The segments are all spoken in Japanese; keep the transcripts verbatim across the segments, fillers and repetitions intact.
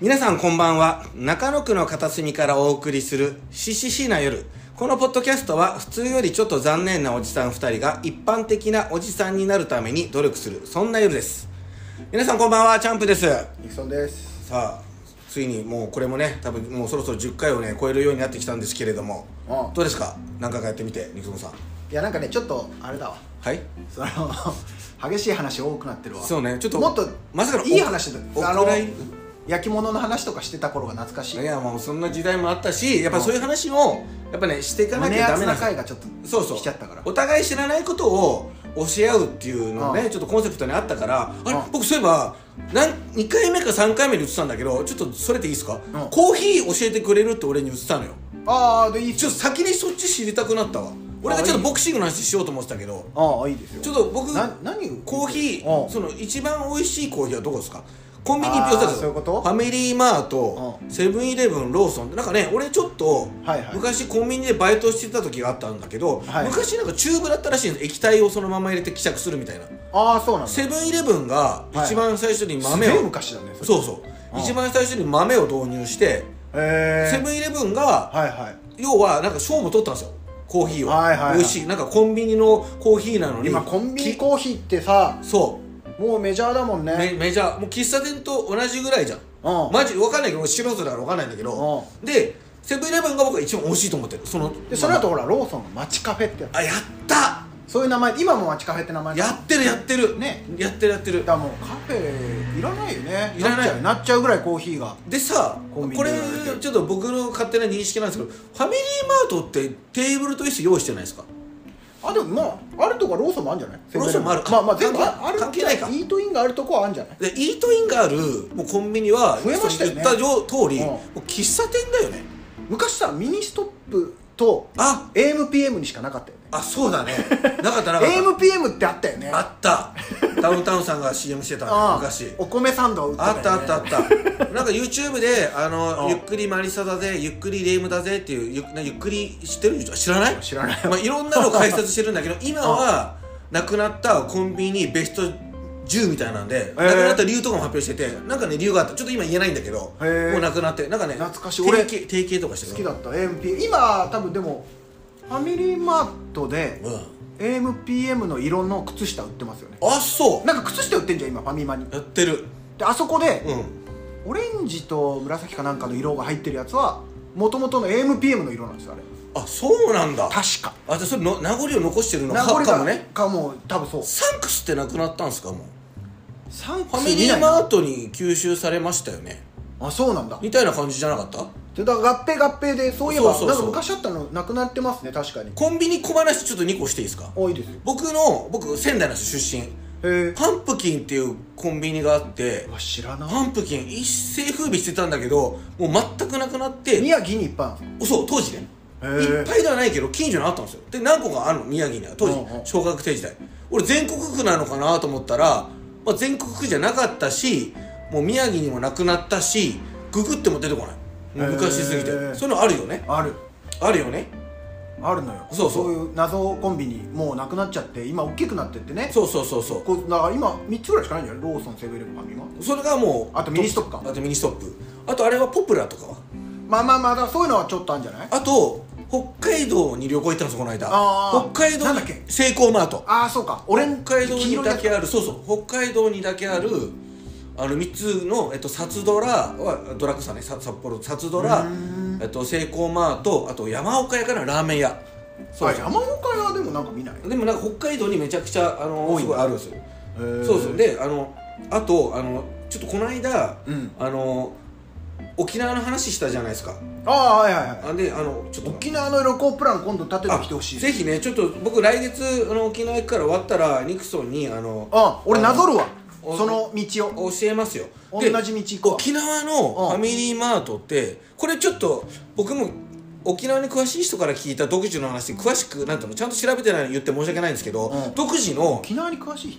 皆さんこんばんは。中野区の片隅からお送りするしししな夜。このポッドキャストは普通よりちょっと残念なおじさんふたりが一般的なおじさんになるために努力する、そんな夜です。皆さんこんばんは、チャンプです。 ニクソンです。 さあついにもうこれもね、多分もうそろそろじゅっかいをね超えるようになってきたんですけれども、 ああどうですか、何回かやってみて。ニクソンさん。 いやなんかねちょっとあれだわ、 はい、 その激しい話多くなってるわ。 そうね、ちょっともっとまさかのいい話だ。あのお蔵入り焼き物の話とかしてた頃が懐かしい。 いやもうそんな時代もあったし、やっぱそういう話もやっぱねしていかなきゃダメな。 胸熱な回がちょっとそうそう来ちゃったから、 お互い知らないことを教え合うっていうのね、ちょっとコンセプトにあったから、あれ僕そういえばなんにかいめかさんかいめに言ってたんだけど、ちょっとそれでいいですか、コーヒー教えてくれるって俺に言ってたのよ。 ああでいいっす。 ちょっと先にそっち知りたくなったわ。俺がちょっとボクシングの話しようと思ってたけど、 ああいいですよ。 ちょっと僕な何コーヒー、その一番美味しいコーヒーはどこですか？コンビニあー寄せたそういうこと？ ファミリーマート、セブンイレブン、ローソンってなんかね、俺ちょっと、 はいはい、 昔コンビニでバイトしてた時があったんだけど、はい、昔なんかチューブだったらしいんです。液体をそのまま入れて希釈するみたいな。 ああそうなんだ。 セブンイレブンが一番最初に豆を、 はい、昔だね。 そそうそう一番最初に豆を導入して、セブンイレブンが、はいはい、要はなんか賞も取ったんですよ、コーヒーを、はいはいはい、美味しい。なんかコンビニのコーヒーなのに、 今コンビニコーヒーってさ、 そうもうメジャーだもんね。 メ, メジャーもう喫茶店と同じぐらいじゃん。マジ分かんないけど、素人だから分かんないんだけど、でセブンイレブンが僕が一番美味しいと思ってる。そのでその後ほらローソンの街カフェってやつ、 あ、やったそういう名前、今も街カフェって名前やってるやってるね、 やってるやってる。 だからもうカフェいらないよね。 いらない、 なっちゃうぐらいコーヒーが。 でさ、これちょっと僕の勝手な認識なんですけど、ファミリーマートってテーブルと椅子用意してないですか？ あ、でもまああるとこローソンもあるんじゃない？ ローソンもある。 まあまあ全部ある。 関係ないか。 イートインがあるとこはあるんじゃない？ でイートインがあるもうコンビニは増えましたよね。 言った通り、もう喫茶店だよね。 昔さミニストップと エーエムピーエム にしかなかったよね。 あ、そうだね。なかったなかった。 エーエムピーエム ってあったよね。 あった。ダウンタウンさんが シーエム してたの昔。 お米サンド売ってたよね。 あったあったあった。なんか YouTube であのゆっくりマリサだぜ、ゆっくりレイムだぜっていうゆゆっくり知ってる？知らない？ 知らない。 まあいろんなのを解説してるんだけど、今はなくなったコンビニベストじゅうみたいなんで、なくなった理由とかも発表してて、なんかね理由があった。ちょっと今言えないんだけど、もうなくなってなんかね、 懐かしい。俺提携提携とかして好きだった エーエムピーエム。今多分でもファミリーマートで、うん、エーエムピーエム の色の靴下売ってますよね。 あ、そう。 なんか靴下売ってんじゃん今ファミマに。 やってる。 であそこで、 うん、 オレンジと紫かなんかの色が入ってるやつはもともとの エーエムピーエム の色なんですよあれ。 あ、そうなんだ。 確か。 あ、じゃあそれの名残を残してるのかもね。 かも多分そう。 サンクスってなくなったんですか？もうサンクスファミリーマートに吸収されましたよね。 あ、そうなんだ。 みたいな感じじゃなかった？ でだから合併合併で、そういえばなんか昔あったのなくなってますね。確かに。 コンビニ小話ちょっとにこしていいですか？ お、いいですよ。 僕の僕仙台の出身、パンプキンっていうコンビニがあって、 あ、知らない。 パンプキン一世風靡してたんだけど、もう全くなくなって。 宮城にいっぱいあるんですか？ そう、当時ね、いっぱいではないけど近所にあったんですよ。で何個かあるの、宮城には当時小学生時代。俺全国区なのかなと思ったら、まあ、全国区じゃなかったし、もう宮城にもなくなったし、ググっても出てこない。もう昔すぎて。そういうのあるよね。 あるあるよね。 あるのよ。 そうそう、 そういう謎コンビニもうなくなっちゃって、今大きくなってってね。 そうそうそうそう。 こうだから今みっつぐらいしかないんじゃない？ローソン、セブンイレブン、ファミマ。 それがもうあとミニストップか。 あとミニストップ。あとあれはポプラとかはまあまあまあ、だそういうのはちょっとあるんじゃない？ あと北海道に旅行行ったんですよこの間。北海道になんだっけ？ セイコーマート。 ああそうか。俺北海道にだけある、そうそう、北海道にだけあるあのみっつの、えっと、サツドラはドラッグストアね、札幌サツドラ、えっと、セイコーマート、あと山岡屋かな、ラーメン屋。 そう、あ、山岡屋でもなんか見ない。 でもなんか北海道にめちゃくちゃあのすごいあるんですよ。そうそう。であのあとあのちょっとこの間、うん、あの沖縄の話したじゃないですか。 ああ、はいはいはい。 であのちょっと沖縄の旅行プラン今度立ててきてほしい。 ぜひね、ちょっと僕来月あの沖縄行くから終わったらニクソンにあのあ、俺なぞるわ、その道を教えますよ。 同じ道行こう。 沖縄のファミリーマートってこれちょっと僕も沖縄に詳しい人から聞いた独自の話、詳しくなんていうのちゃんと調べてないの言って申し訳ないんですけど、うん、独自の沖縄に詳しい人、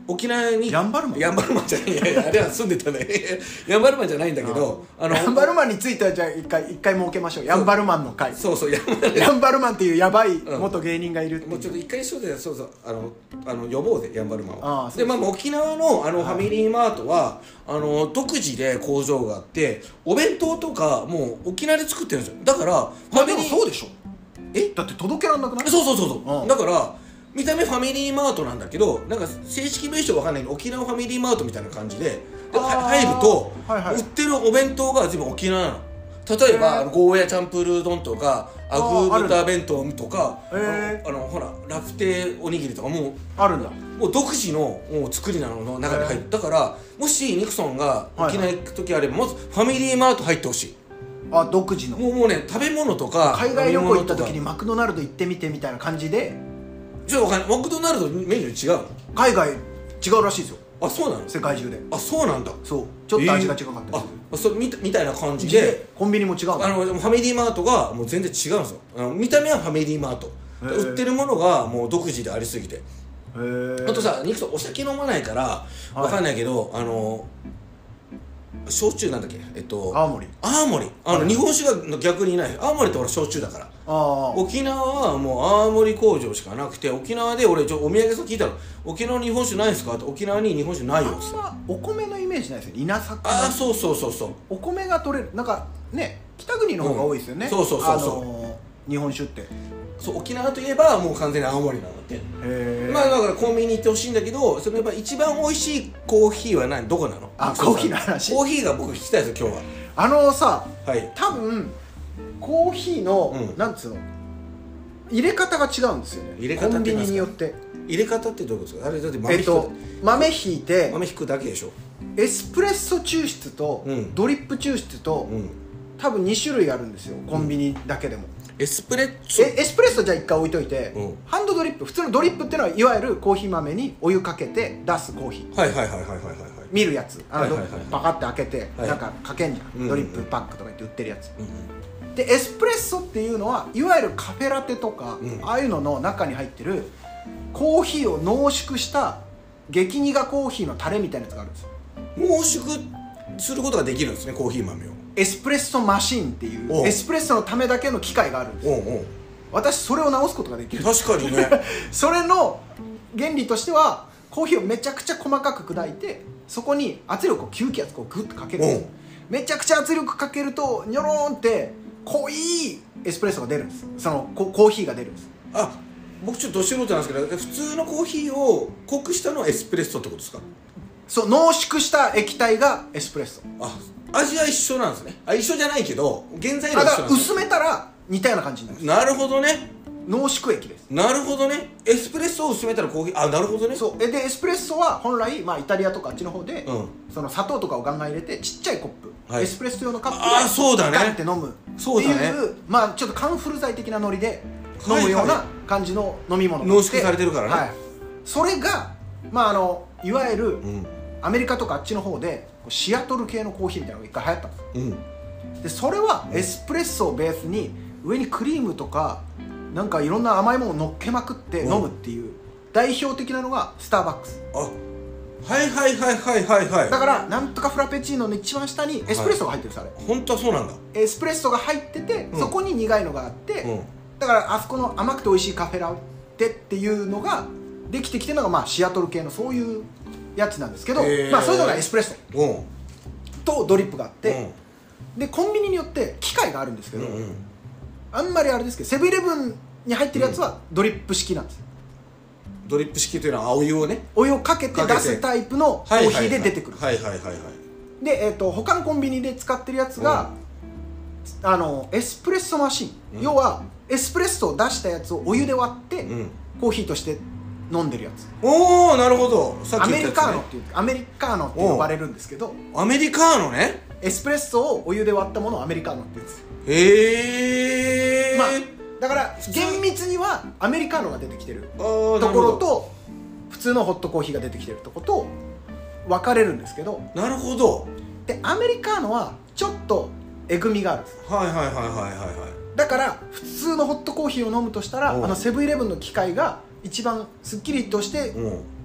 沖縄にヤンバルマンヤンバルマンじゃないいやいやあれは住んでたねヤンバルマンじゃないんだけどあのヤンバルマンについてはじゃあ一回一回設けましょう。ヤンバルマンの会。 そうそうヤンバルヤンバルマンっていうヤバい元芸人がいるっていう、 もうちょっと一回一緒でそうそうあのあの呼ぼうでヤンバルマンをあそうでまあ沖縄のあのファミリーマートはあの独自で工場があってお弁当とかもう沖縄で作ってるんですよ。だからフまあでァミリーもそうでしょ。 えだって届けらんなくない？ そうそうそうそう、 うんだから見た目ファミリーマートなんだけどなんか正式名称わかんないけど沖縄ファミリーマートみたいな感じでであー入ると、 はいはい売ってるお弁当が全部沖縄なの。例えばあのゴーヤチャンプルー丼とかアグー豚弁当とかあへーのあのほらラフテーおにぎりとかもうあるんだ。 もう独自のもう作りなのの中に入ってだからもしニクソンが沖縄行く時あればまずファミリーマート入ってほしい。 あ、独自のもうもうね食べ物とか海外旅行行った時に飲み物とかマクドナルド行ってみてみたいな感じでちょっとわかんないマクドナルドメニュー違うの？ 海外違うらしいですよ。 あそうなの？ 世界中で。 あそうなんだ。 そうちょっと味が違かったりする、 あそうみたみたいな感じででコンビニも違うの。 あのファミリーマートがもう全然違うんですよ。あの見た目はファミリーマートへー売ってるものがもう独自でありすぎてへーあとさニクソンお酒飲まないからわかんないけど、あの焼酎なんだっけえっと青森。 青森あの、 はい日本酒が逆にいない青森って俺焼酎だからああ沖縄はもう青森工場しかなくて沖縄で俺ちょお土産屋さん聞いたの沖縄に日本酒ないですかって沖縄に日本酒ないよってあんまお米のイメージないですよ。稲作ああそうそうそうそうお米が取れるなんかね北国の方が多いですよね、 うんそうそうそうそうあのー日本酒って。 そう沖縄といえばもう完全に青森なんだってへえまあだからコンビニ行ってほしいんだけどそのやっぱ一番美味しいコーヒーは何どこなの？ あそうコーヒーの話コーヒーが僕聞きたいですよ今日あのさははい多分コーヒーの、 うんなんつうの入れ方が違うんですよね。 入れ方ってコンビ言いますかニによって入れ方ってどういうことですか？あれだって豆引く、 えっと豆ひいて豆引くだけでしょ。 エスプレッソ抽出と、 うんドリップ抽出と、 うん多分に種類あるんですよコンビニだけでも、 エスプレッソえエスプレッソじゃあ一回置いといて、 うんハンドドリップ普通のドリップっていうのはいわゆるコーヒー豆にお湯かけて出すコーヒーはいはいはいはいはいはい見るやつあの、 はいはいはいはいパカッて開けて、 はいなんかかけんじゃん、 うんうんドリップパックとか言って売ってるやつ、 うんでエスプレッソっていうのはいわゆるカフェラテとか、 うんああいうのの中に入ってるコーヒーを濃縮した激苦コーヒーのタレみたいなやつがあるんですよ。 濃縮することができるんですねコーヒー豆を。 エスプレッソマシンっていおううエスプレッソのためだけの機械があるんですよ。 おうおう私それを直すことができる。 確かにねそれの原理としてはコーヒーをめちゃくちゃ細かく砕いてそこに圧力を吸気圧こうグッとかけるんですよ。めちゃくちゃ圧力かけるとニョローンって濃いエスプレッソが出るんです。そのココーヒーが出るんです。 あ僕ちょっとど素人なんですけど普通のコーヒーを濃くしたのはエスプレッソってことですか？ そう濃縮した液体がエスプレッソ。 あ味は一緒なんですね。あ一緒じゃないけど原材料あだは一緒なんですから薄めたら似たような感じになる。 なるほどね濃縮液です。 なるほどねエスプレッソを薄めたらコーヒーあなるほどねそうえでエスプレッソは本来、まあ、イタリアとかあっちの方で、 うんその砂糖とかをガンガン入れてちっちゃいコップ、 はいエスプレッソ用のカップであーそうだねガンって飲むそうだねっていうまあちょっとカンフル剤的なノリで飲むようはいはな感じの飲み物濃縮されてるからねはい、それがまああのいわゆるうんアメリカとかあっちの方でこうシアトル系のコーヒーみたいなのが一回流行ったんですよ。 うんでそれはエスプレッソをベースに上にクリームとかなんかいろんな甘いものを乗っけまくって飲むっていう代表的なのがスターバックス。 あはいはいはいはいはいはいだからなんとかフラペチーノの一番下にエスプレッソが入ってるんです、あれ本当はそうなんだエスプレッソが入ってて、 うんそこに苦いのがあって、 うんだからあそこの甘くて美味しいカフェラテっていうのができてきてるのが、まあ、シアトル系のそういうやつなんですけど、 へーまあ、そういうのがエスプレッソうんとドリップがあって、 うんでコンビニによって機械があるんですけど、 うんうんあんまりあれですけどセブンイレブンに入ってるやつはドリップ式なんです、 ドリップ式というのはお湯をねお湯をかけてかけて出すタイプのコーヒーで出てくる、 はいはいはいはいはいで、えー、と他のコンビニで使ってるやつが、あのエスプレッソマシン、 うん要はエスプレッソを出したやつをお湯で割って、 うんコーヒーとして飲んでるやつ、 おおなるほどさっアき言ったやつねメリカーノっていうアメリカーノって呼ばれるんですけど、 アメリカーノねエスプレッソをお湯で割ったものをアメリカーノって言うんですよ。 へえまあだから厳密にはアメリカーノが出てきてるとところと普通のホットコーヒーが出てきてるところと分かれるんですけど、 なるほどでアメリカーノはちょっとえぐみがあるんです。 はいはいはいはいはいはいだから普通のホットコーヒーを飲むとしたら、 うんあのセブンイレブンの機械が一番すっきりとしてうん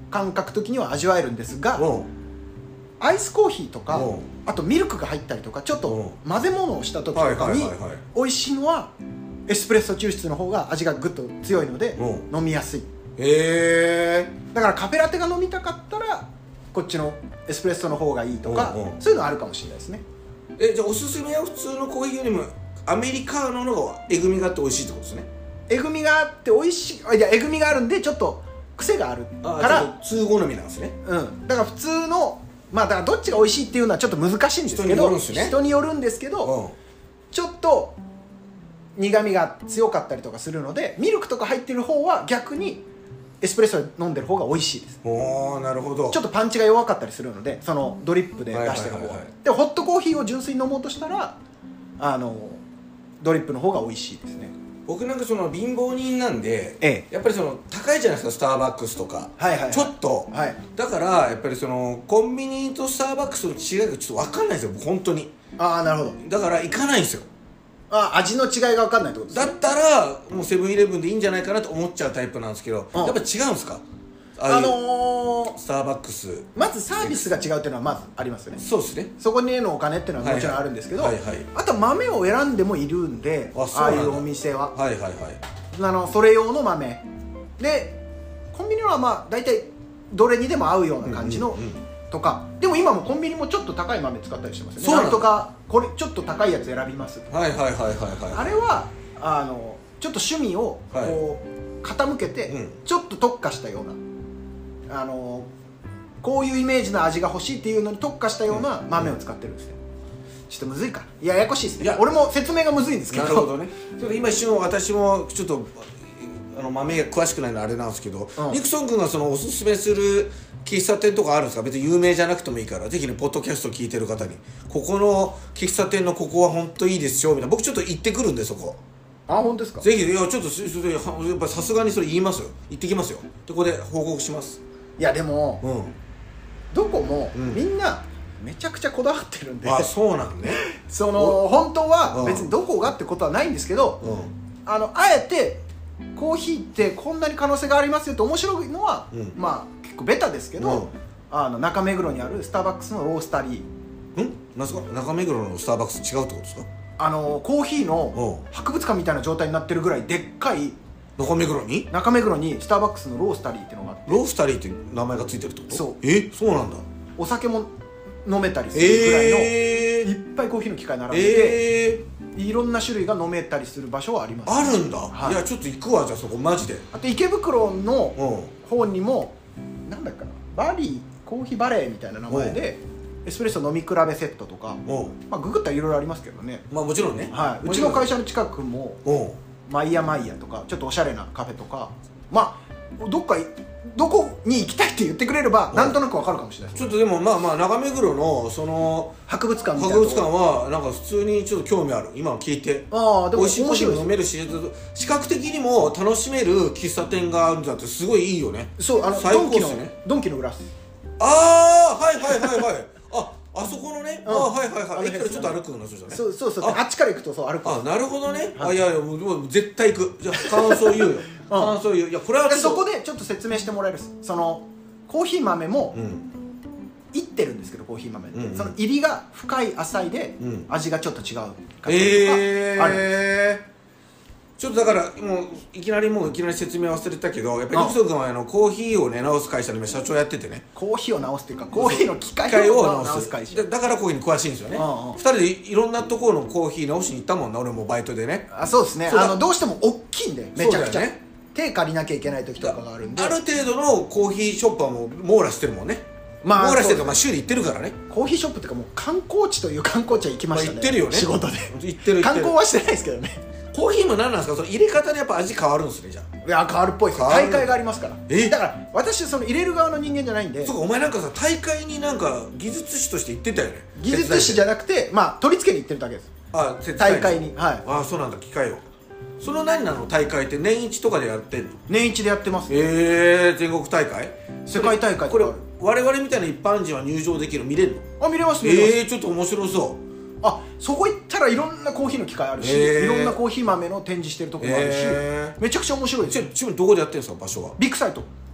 感覚的には味わえるんですが、 うんアイスコーヒーとか、 うんあとミルクが入ったりとかちょっとうん混ぜ物をした時とかにはいはいはいはい美味しいのはエスプレッソ抽出の方が味がぐっと強いのでう飲みやすい。 へえだからカフェラテが飲みたかったらこっちのエスプレッソの方がいいとか、 うんうんそういうのあるかもしれないですね。 えじゃあおすすめは普通のコーヒーよりもアメリカーノの方がえぐみがあって美味しいってことですね。 えぐみがあって美味しい、あいやえぐみがあるんでちょっと癖があるあから、 ちょっと通好みなんですね。 うん、だから普通のまあだからどっちが美味しいっていうのはちょっと難しいんですけど、 人によるんですね人によるんですけど、 うんちょっと苦みが強かったりとかするのでミルクとか入ってる方は逆にエスプレッソで飲んでる方が美味しいです。 おおなるほど。 ちょっとパンチが弱かったりするのでそのドリップで出してる方は,、 はいはいはいはいでホットコーヒーを純粋に飲もうとしたらあのドリップの方が美味しいですね。 僕なんかその貧乏人なんで、 ええやっぱりその高いじゃないですかスターバックスとか、 はいはいはいちょっと、 はいだからやっぱりそのコンビニとスターバックスの違いがちょっと分かんないんですよ僕本当に。 ああなるほど。 だから行かないんですよ。 あ味の違いが分かんないってことですね。 だったらもうセブンイレブンでいいんじゃないかなと思っちゃうタイプなんですけど、 うんやっぱ違うんですかあああいうのー、 スターバックス。 まずサービスが違うっていうのはまずありますよね。 そうですね。 そこにへのお金っていうのはもちろんあるんですけど、 はいはいはいはいあと豆を選んでもいるんで、 あそうなんだああいうお店ははいはいはい。 あのそれ用の豆でコンビニのはまあ大体どれにでも合うような感じの、 うんうんうんとかでも今もコンビニもちょっと高い豆使ったりしてますよね。 そうなのなんとかこれちょっと高いやつ選びます、 はいはいはいはいはい。 あれはあのちょっと趣味をはいこう傾けて、 うんちょっと特化したようなあのこういうイメージの味が欲しいっていうのに特化したような豆を使ってるんですね。ちょっとむずいかややこしいですいやね。俺も説明がむずいんですけど。 なるほどね。ちょっと今一瞬私もちょっとあの豆が詳しくないのあれなんですけど、 うんニクソン君がそのおすすめする喫茶店とかあるんですか？別に有名じゃなくてもいいからぜひねポッドキャスト聞いてる方にここの喫茶店のここは本当いいですよみたいな。僕ちょっと行ってくるんでそこあ本当ですか。 ぜひいやちょっとそそれやっぱさすがにそれ言いますよ。行ってきますよ。でここで報告します。 いやでも、 うんどこも、 うんみんなめちゃくちゃこだわってるんで、 あそうなんね。 その本当はうん別にどこがってことはないんですけど、 うんあのあえてコーヒーってこんなに可能性がありますよって面白いのは、 うんまあ結構ベタですけど、 うんあの中目黒にあるスターバックスのロースタリー、 んなんすか中目黒のスターバックス違うってことですか？ あのコーヒーのうん博物館みたいな状態になってるぐらいでっかい中目黒に中目黒にスターバックスのロースタリーっていうのがあって、 ロースタリーって名前がついてるってこと？ そうえそうなんだ。 お酒も飲めたりするぐらいの、 えー、 いっぱいコーヒーの機械並んでて、 えー、 いろんな種類が飲めたりする場所はあります。 あるんだ、 はいいやちょっと行くわじゃあそこマジで。 あと池袋のうん方にもなんだっけなバリーコーヒーバレーみたいな名前でエスプレッソ飲み比べセットとか、 うんまあ、ググったらいろいろありますけどね、 まあもちろんね。 はい、うもちろんちの会社の近くもうんマイヤマイヤとかちょっとおしゃれなカフェとか、まあどっかいどこに行きたいって言ってくれればうんなんとなくわかるかもしれないです。 ちょっとでもまあまあ中目黒のその博物館みたいな博物とこ館はなんか普通にちょっと興味ある今聞いて。 ああでも面美味しいコーヒ白いですーも飲めるし視覚的にも楽しめる喫茶店があるんだってすごいいいよね。 そうあの最ドンキの高っすね。 ドンキの裏っす。 ああはいはいはいはいああそこのね、 うんあはいはいあのはい駅から辺ちょっと歩くのそうじゃね。 そうそうそうああっちから行くとそう歩く。 あなるほどね、 はいあいやいやもうもう絶対行く。じゃあ感想言うよ、感想言う。いやこれはでそちょっとこでちょっと説明してもらえるっす。そのコーヒー豆もうんいってるんですけどコーヒー豆って、 うんうんその入りが深い浅いで、 うん味がちょっと違うかったりとかえある、 えー、ちょっとだからもういきなりもういきなり説明忘れたけどやっぱりうんニクソン君はあのコーヒーをね直す会社の今社長やっててねコーヒーを直すっていうかコーヒーの機機械械をを直す直す会社だだからコーヒーに詳しいんですよね。 うんうんふたりでいいろんなところのコーヒー直しに行ったもんな俺もバイトでね。 あそうですねそうだあのどうしても大きいんでめちゃくちゃ、 そうだよね手借りなきゃいけない時とかがあるんである程度のコーヒーショップはもう網羅してるもんね。 まあ網羅してるかそうまあ週に行ってるからね。 コーヒーショップっていうかもう観光地という観光地は行きましたね、 まあ行ってるよね仕事で行ってる行観ってる光はしてないですけどね。 コーヒーも何なんですかその入れ方でやっぱ味変わるんですねじゃあ。 いや変わるっぽいですよ。 変わる大会がありますから。 えだから私その入れる側の人間じゃないんでそうかお前なんかさ大会になんか技術士として行ってたよね。 技術士じゃななくてまあ取り付けに行ってるだけです。 あ手伝い大会にはいああそうなんだ機械を。その何なの大会って年一とかでやってんの？ 年一でやってます。 ええー、全国大会世界大会とかこれ我々みたいな一般人は入場できる見れるの？ あ見れます見れます、 ええー、ちょっと面白そう。 あそこ行ったらいろんなコーヒーの機械あるし、 へーいろんなコーヒー豆の展示してるとこもあるし、 へーめちゃくちゃ面白いですよ。 ちちなみにどこでやってるんですか場所は？ ビッグサイト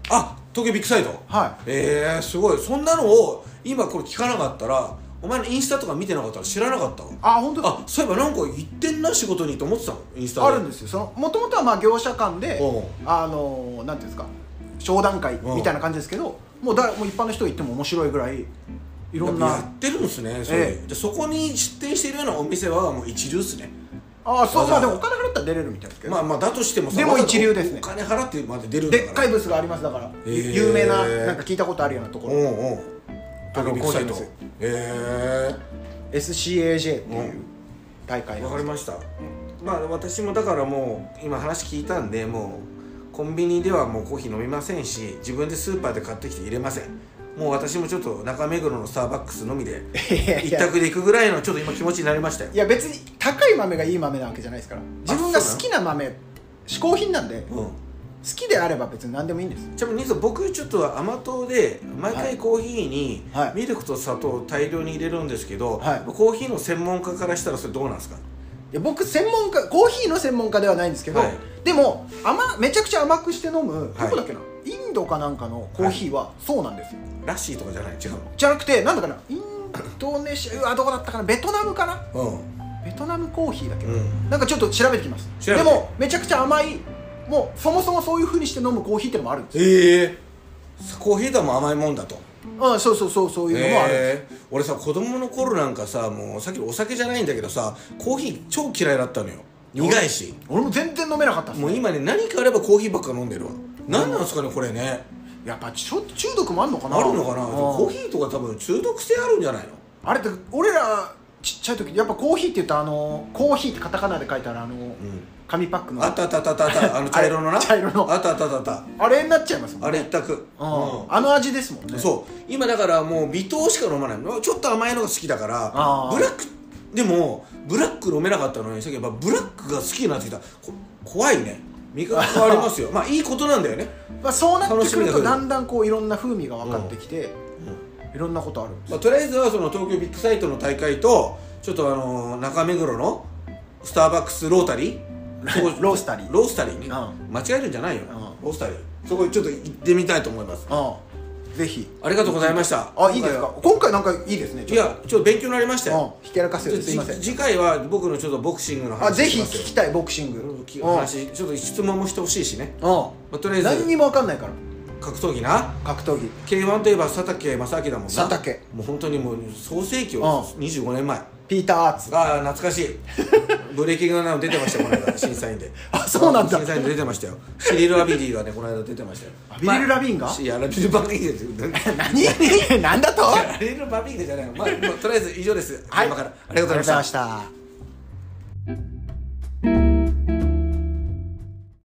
あ、東京ビッグサイト。 はい。 ええー、すごい。そんなのを今これ聞かなかったら、お前のインスタとか見てなかったら知らなかったわ。 あ、本当ですか。 あ、そういえばなんか行ってんな仕事にと思ってたの、インスタで。 あるんですよ。そのもともとはまあ業者間であのー、なんていうんですか、商談会みたいな感じですけど、もうだもう一般の人行っても面白いぐらいいろんなやってるんですね。それ、ええ、でそこに出店しているようなお店はもう一流ですね。 ああ、そう。まあでもお金払ったら出れるみたいですけど、 まあまあだとしてもさ、 でも一流ですね。 お金払ってまで出るんだから。 でっかいブースがありますだから、えー、有名ななんか聞いたことあるようなところ。 うんうん。東京ビッグサイト。ええ エスシーエージェー っていう大会。 わかりました。まあ私もだからもう今話聞いたんで、もうコンビニではもうコーヒー飲みませんし、自分でスーパーで買ってきて入れません。もう私もちょっと中目黒のスターバックスのみで一択で行くぐらいのちょっと今気持ちになりましたよ。 いや別に高い豆がいい豆なわけじゃないですから、自分が好きな豆、嗜好品なんで、うん、好きであれば別に何でもいいんです。 ちなみに僕ちょっと甘党で毎回コーヒーにミルクと砂糖を大量に入れるんですけど、はい、コーヒーの専門家からしたらそれどうなんですか？ いや僕専門家、コーヒーの専門家ではないんですけど、はい、でも甘めちゃくちゃ甘くして飲む、どこだっけな、インドかなんかのコーヒーはそうなんですよ。 ラッシーとかじゃない、違うのじゃなくて、なんだかな、インドネシア、うわどこだったかな、ベトナムかな、うん、ベトナムコーヒーだけど、うん、なんかちょっと調べてきます。でもめちゃくちゃ甘い、もうそもそもそういう風にして飲むコーヒーってのもあるんですよ。 へえー、コーヒーでも甘いもんだと。 うん、そうそうそう、そういうのもあるんですよ。 えー、俺さ子供の頃なんかさ、もうさっきお酒じゃないんだけどさ、コーヒー超嫌いだったのよ。苦いし。 俺も全然飲めなかったっすね。 もう今ね、何かあればコーヒーばっか飲んでるわ。何なんですかねこれね。 やっぱちょっと中毒もあるのかな。 あるのかな。コーヒーとか多分中毒性あるんじゃないの。 あれって俺らちっちゃい時やっぱコーヒーって言ったら、あのコーヒーってカタカナで書いてあるあの、うん、紙パックのあったあったあったあったあの茶色のな茶色のあったあったあったあれになっちゃいますもんね。 あれ一択、うん、 あの味ですもんね。 そう今だからもう微糖しか飲まないの。ちょっと甘いのが好きだから。ブラックでもブラック飲めなかったのに、さっきやっぱブラックが好きになってきた。怖いね。味覚変わりますよ。まあいいことなんだよね。 まあそうなってくるとだんだんこういろんな風味が分かってきて、いろんなことあるんです。 まあ、とりあえずはその東京ビッグサイトの大会とちょっとあのー、中目黒のスターバックスロータリーロースタリーロースタリーね、うん、間違えるんじゃないよ、うん、ロースタリー、そこにちょっと行ってみたいと思います。 うん、ぜひ。 ありがとうございました。 あ、いいですか。今回なんかいいですね。 いやちょっと勉強になりましたよ。 ひけらかせてすいません。 次回は僕のちょっとボクシングの話。 あ、ぜひ聞きたい。ボクシング話、ちょっと質問もしてほしいしね。 うん、まあ、とりあえず何にも分かんないから。 格闘技な。 格闘技ケーワン といえば佐竹正明だもんな。 佐竹もう本当にもう創世紀をにじゅうごねんまえ。 ピーター・アーツ。 ああ懐かしい。ブレーキングなの出てましたよこの間審査員で。 あ、そうなんだ。 審査員で出てましたよ。シリル・アビディがねこの間出てましたよ。 ビリル・ラビーンが。 いやラビル・バビーンで何何だと。 ラビル・バビーンじゃないの。まあとりあえず以上です。 はい、 今からありがとうございました。